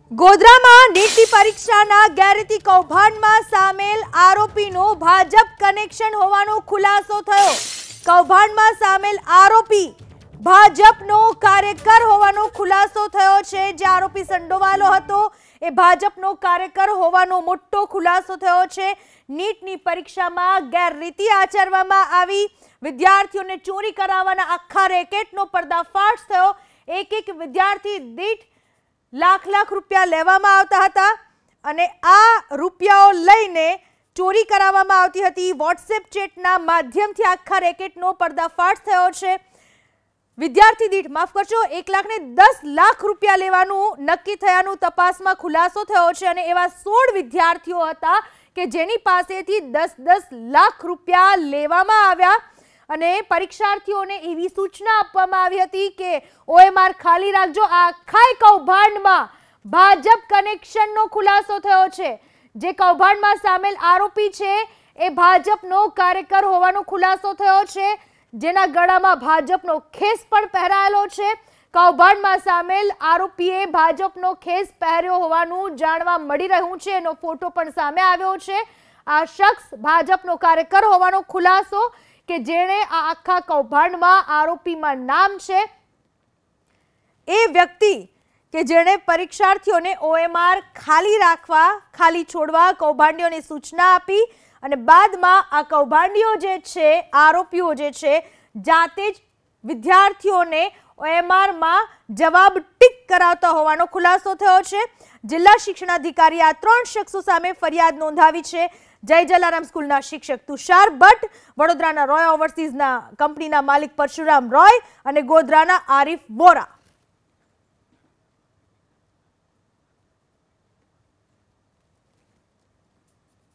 ગોધરામાં નીટની પરીક્ષાના ગેરરીતિ કૌભાંડમાં સામેલ આરોપીનો ભાજપ કનેક્શન હોવાનો ખુલાસો થયો। કૌભાંડમાં સામેલ આરોપી ભાજપનો કાર્યકર હોવાનો ખુલાસો થયો છે। જે આરોપી સંડોવાલો હતો એ ભાજપનો કાર્યકર હોવાનો મોટો ખુલાસો થયો છે। નીટની પરીક્ષામાં ગેરરીતિ આચરવામાં આવી, વિદ્યાર્થીઓને ચોરી કરાવવાના આખા રેકેટનો પર્દાફાશ થયો। એક વિદ્યાર્થી દીઠ લાખ રૂપિયા લેવામાં આવતા હતા અને આ રૂપિયાઓ લઈને ચોરી કરાવવામાં આવતી હતી। વોટ્સએપ ચેટના માધ્યમથી આખા રેકેટનો પર્દાફાશ થયો છે। વિદ્યાર્થી દીઠ માફ કરજો 1,10,00,000 રૂપિયા લેવાનું નક્કી થયાનું તપાસમાં ખુલાસો થયો છે અને એવા 16 વિદ્યાર્થીઓ હતા કે જેની પાસેથી 10-10 લાખ રૂપિયા લેવામાં આવ્યા અને પરીક્ષાર્થીઓને એવી સૂચના આપવામાં આવી હતી કે ઓએમઆર ખાલી રાખજો। આ આખા કૌભાંડમાં ભાજપ કનેક્શનનો ખુલાસો થયો છે। જે કૌભાંડમાં સામેલ આરોપી છે એ ભાજપનો કાર્યકર હોવાનો ખુલાસો થયો છે, જેના ગળામાં ભાજપનો ખેસ પણ પહેરાયેલો છે। કૌભાંડમાં સામેલ આરોપીએ ભાજપનો ખેસ પહેર્યો હોવાનું જાણવા મળી રહ્યું છે, એનો ફોટો પણ સામે આવ્યો છે। આ શખ્સ ભાજપનો કાર્યકર હોવાનો ખુલાસો કે જેણે આ આખા કૌભાંડમાં આરોપીમાં નામ છે એ વ્યક્તિ કે જેણે પરીક્ષાર્થીઓને ઓએમઆર ખાલી રાખવા, ખાલી છોડવા કૌભાંડીઓને સૂચના આપી અને બાદમાં આ કૌભાંડીઓ જે છે, આરોપીઓ જે છે, જાતે જ વિદ્યાર્થીઓને ઓએમઆરમાં જવાબ ટીક કરાવતા હોવાનો ખુલાસો થયો છે। જિલ્લા શિક્ષણાધિકારી આ 3 શખ્સો સામે ફરિયાદ નોંધાવી છે। જય જલારામ સ્કૂલના શિક્ષક તુષાર ભટ્ટ, વડોદરાના રોય ઓવરસીઝના કંપનીના માલિક પરશુરામ રોય અને ગોધરાના આરીફ વોરા।